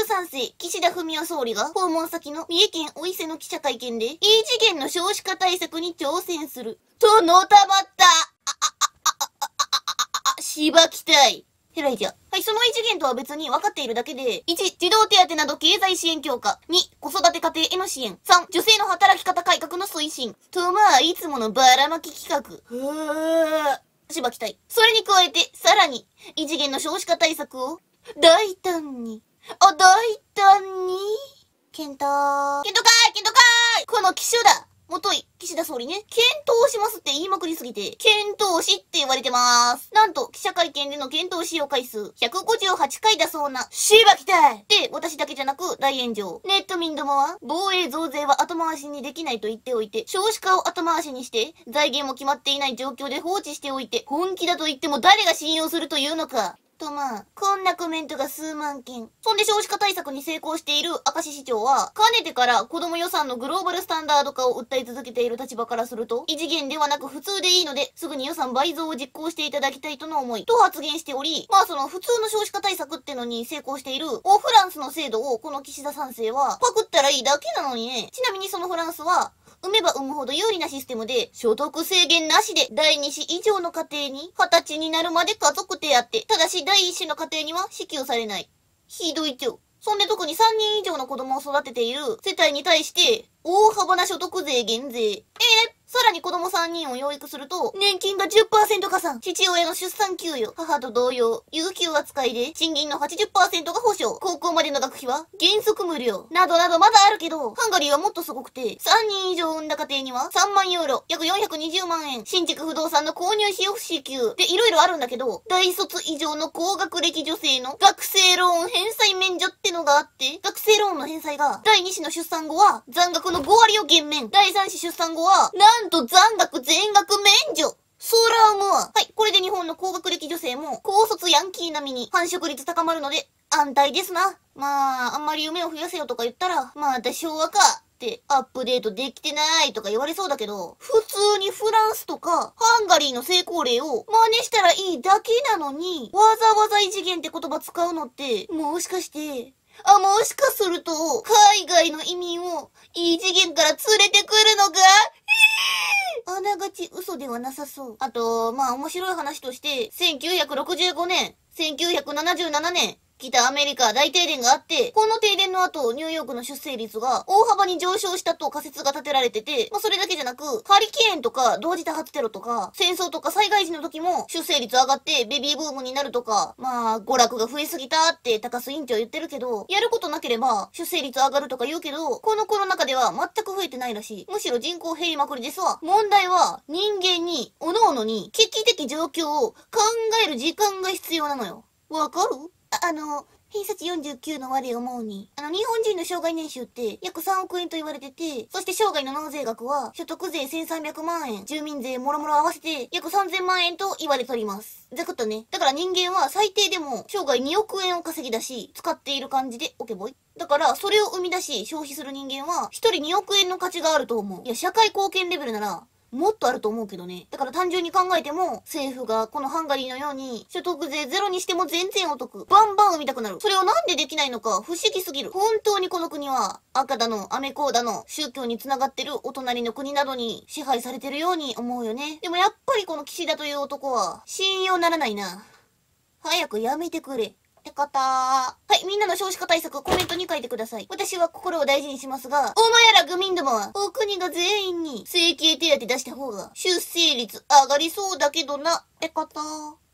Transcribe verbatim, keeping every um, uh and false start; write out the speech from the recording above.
じゅうさんせい岸田文雄総理が訪問先の三重県尾伊勢の記者会見で異次元の少子化対策に挑戦する。とのたまった。あ、あ、あ、あ、あ、あ、あ、しばきたい。へらいじゃ。はい、その異次元とは別に分かっているだけで、いち、児童手当など経済支援強化。に、子育て家庭への支援。さん、女性の働き方改革の推進。と、まあ、いつものばらまき企画。ふー。しばきたい。それに加えて、さらに、異次元の少子化対策を、大胆に、あ、大胆に、検討。検討かーい検討かーいこの機種だもとい、岸田総理ね、検討しますって言いまくりすぎて、検討しって言われてまーす。なんと、記者会見での検討使用回数、ひゃくごじゅうはちかいだそうな、しばきたいで、私だけじゃなく、大炎上。ネット民どもは、防衛増税は後回しにできないと言っておいて、少子化を後回しにして、財源も決まっていない状況で放置しておいて、本気だと言っても誰が信用するというのか。とまあ、こんなコメントが数万件。そんで少子化対策に成功している明石市長は、かねてから子供予算のグローバルスタンダード化を訴え続けている立場からすると、異次元ではなく普通でいいので、すぐに予算倍増を実行していただきたいとの思い、と発言しており、まあその普通の少子化対策ってのに成功している、オフランスの制度をこの岸田さん世は、パクったらいいだけなのにね。ちなみにそのフランスは、産めば産むほど有利なシステムで、所得制限なしでだいに子以上の家庭に、はたちになるまで家族手当、ただしだいいっ子の家庭には支給されない。ひどいちょ。そんで特にさんにん以上の子供を育てている世帯に対して、大幅な所得税減税。ええーさらに子供さんにんを養育すると、年金が じゅっパーセント 加算。父親の出産給与、母と同様、有給扱いで、賃金の はちじゅっパーセント が保証。高校までの学費は原則無料。などなどまだあるけど、ハンガリーはもっとすごくて、さんにん以上産んだ家庭にはさんまんユーロ、約よんひゃくにじゅうまんえん、新築不動産の購入費用支給。で、いろいろあるんだけど、大卒以上の高学歴女性の学生ローン返済免除ってのがあって、学生ローンの返済が、だいに子の出産後は残額のごわりを減免。だいさん子出産後は、なんと残額全額免除。そら思うわ。はい、これで日本の高学歴女性も高卒ヤンキー並みに繁殖率高まるので安泰ですな。まあ、あんまり夢を増やせよとか言ったら、また昭和かってアップデートできてないとか言われそうだけど、普通にフランスとかハンガリーの成功例を真似したらいいだけなのに、わざわざ異次元って言葉使うのって、もしかして、あ、もしかすると、海外の移民を異次元から連れてくるのかあながち嘘ではなさそう。あと、まあ面白い話として、せんきゅうひゃくろくじゅうごねん、せんきゅうひゃくななじゅうななねん、北アメリカ大停電があって、この停電の後、ニューヨークの出生率が大幅に上昇したと仮説が立てられてて、まあそれだけじゃなく、ハリケーンとか同時多発テロとか、戦争とか災害時の時も出生率上がってベビーブームになるとか、まあ娯楽が増えすぎたって高須委員長言ってるけど、やることなければ出生率上がるとか言うけど、このコロナ禍では全く増えてないらしい。むしろ人口減りまくりですわ。問題は人間に、各々に危機的状況を考える時間が必要なのよ。わかる？あ、あの、偏差値よんじゅうきゅうの我思うに、あの、日本人の生涯年収って約さんおくえんと言われてて、そして生涯の納税額は所得税せんさんびゃくまんえん、住民税もろもろ合わせて約さんぜんまんえんと言われております。ざくっとね。だから人間は最低でも生涯におくえんを稼ぎ出し、使っている感じでオケボイ。だからそれを生み出し消費する人間はひとりにおくえんの価値があると思う。いや、社会貢献レベルなら、もっとあると思うけどね。だから単純に考えても、政府がこのハンガリーのように、所得税ゼロにしても全然お得。バンバン生みたくなる。それをなんでできないのか不思議すぎる。本当にこの国は、赤だの、アメコーだの、宗教に繋がってるお隣の国などに支配されてるように思うよね。でもやっぱりこの岸田という男は、信用ならないな。早くやめてくれ。ってこと。はい、みんなの少子化対策コメントに書いてください。私は心を大事にしますが、お前ら愚民どもは、お国が全員に生計手当出した方が、出生率上がりそうだけどな。ってこと。